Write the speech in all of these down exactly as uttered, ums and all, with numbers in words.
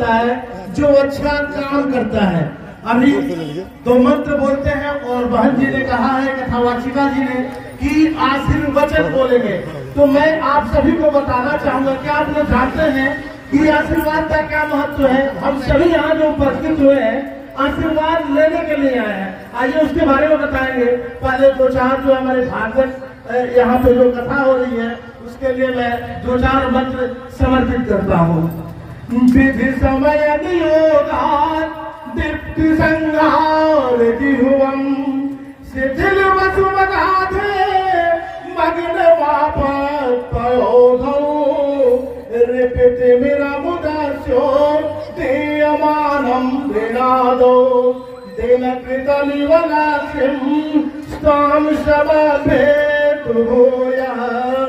होता है जो अच्छा काम करता है। अभी दो मंत्र बोलते हैं और बहन जी ने कहा है, कथावाचिका जी ने, कि आशीर्वचन बोलेंगे। तो मैं आप सभी को बताना चाहूंगा कि आप लोग जानते हैं कि आशीर्वाद का क्या महत्व है। हम सभी यहाँ जो उपस्थित हुए हैं आशीर्वाद लेने के लिए आए हैं। आइए उसके बारे में बताएंगे। पहले दो चार जो हमारे भागवत यहाँ पे जो कथा हो रही है उसके लिए मैं दो चार मंत्र समर्पित करता हूँ। विधि समय नियोगात् दीप्ति संहार दिहुवम् शिथिल वसुमगाधे मग्न पापतयोधौ रिपिति विरमुदस्यो दीयमानं विनादो दिनकृतमिव लक्ष्मीं स्तां समभेतु भूयः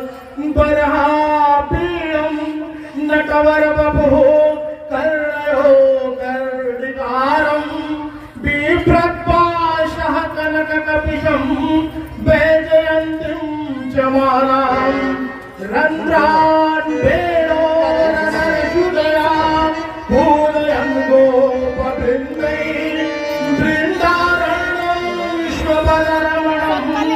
बर्हापीडं नटवरवपुः कर्णयो कर्णिकारं बिभ्रद्पाशः कनककपिशं वैजयन्तीं च मालां रन्ध्रान् वेणो रसुदया पूरयन् गोपवृन्दैः वृन्दारण्यं विश्वपदरमणं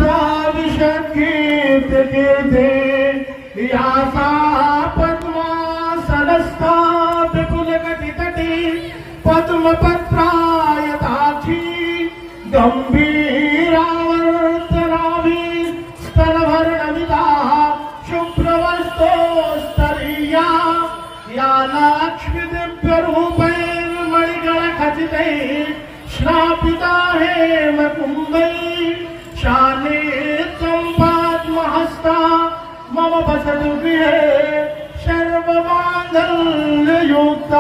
प्राविशत्कीर्तिकीर्ते या सा पद्मासनस्था विपुलकटितटी पद्मपत्रायताक्षी गम्भीरावर्तनाभि स्तनभरणमिताः शुभ्रवस्तोस्तरीया या लक्ष्मी दिव्यरूपैर्मणिगणखचितैः श्रापिता हेमकुम्भैः शाने त्वं पद्महस्ता मम वसतु गृहे सर्वमाङ्गल्ययुक्ता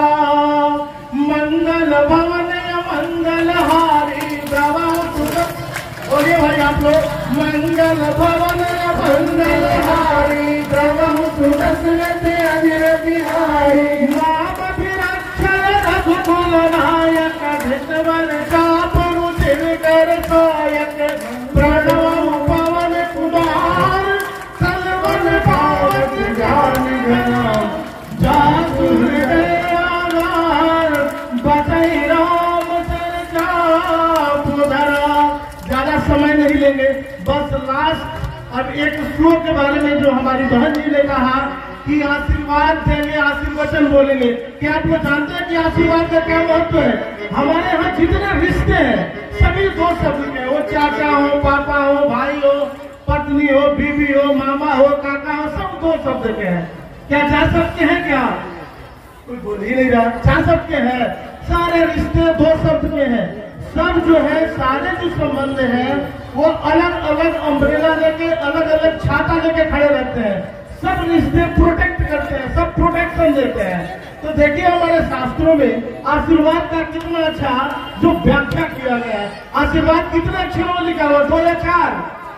मंगलभवनय मंगलहारी भवतु। बोलिए भाई आप लोग, मंगल भवनय मंगलहारी भवतु दशरथे अधीर बिहारी नामभिरक्षर रघुकुल नायक धृतवर चापरु चिरकर सायक प्रणव पवन कुमार सर्वन पावक ज्ञान घन जासु हृदय आधार बसई राम चर्चा पुधरा। ज्यादा समय नहीं लेंगे, बस लास्ट अब एक श्लोक के बारे में जो हमारी बहन जी ने कहा कि आशीर्वाद देंगे, आशीर्वचन बोलेंगे। क्या आप लोग जानते हैं कि आशीर्वाद का क्या महत्व है? हमारे यहाँ जितने रिश्ते हैं सभी दो शब्द के, वो चाचा हो, पापा हो, भाई हो, पत्नी हो, बीवी हो, मामा हो, काका हो, सब दो शब्द के हैं। क्या जा सकते हैं? क्या कोई बोल ही नहीं रहा। जा सकते हैं। सारे रिश्ते दो शब्द के हैं। सब जो है, सारे जो संबंध हैं वो अलग अलग अम्ब्रेला लेके, अलग अलग छाता लेके खड़े रहते हैं। सब रिश्ते प्रोटेक्ट करते हैं, सब प्रोटेक्शन देते हैं। तो देखिए हमारे शास्त्रों में आशीर्वाद का कितना अच्छा जो व्याख्या किया गया है। आशीर्वाद कितने अक्षरों में लिखा हुआ? दो या चार?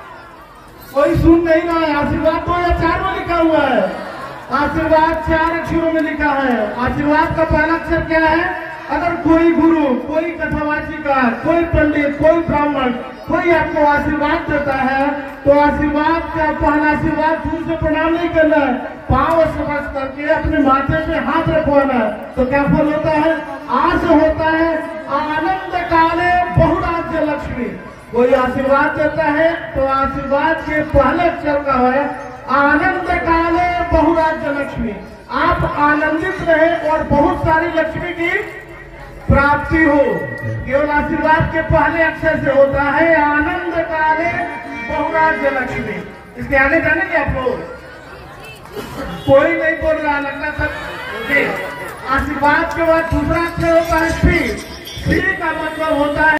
कोई सुन नहीं रहा है। आशीर्वाद दो या चार में लिखा हुआ है? आशीर्वाद चार अक्षरों में लिखा है। आशीर्वाद का पहला अक्षर क्या है? अगर कोई गुरु, कोई कथावाचिका, कोई पंडित, कोई ब्राह्मण कोई आपको आशीर्वाद देता है तो आशीर्वाद का पहला आशीर्वाद दूर से प्रणाम नहीं करना है, पांव स्पर्श करके अपने माथे पे हाथ रखवाना है। तो क्या फल होता है? आज होता है आनंद काले बहुराज्य लक्ष्मी। कोई आशीर्वाद देता है तो आशीर्वाद के पहले अक्षर का है आनंद काले बहुराज्य लक्ष्मी। आप आनंदित रहे और बहुत सारी लक्ष्मी की प्राप्ति हो। केवल आशीर्वाद के पहले अक्षर से होता है आनंद काले बहुराज्य लक्ष्मी। इसके आगे जानेंगे आप लोग? कोई नहीं बोल रहा, लगता सब। आशीर्वाद के बाद दूसरा अक्षर होता है श्री। श्री का मतलब होता है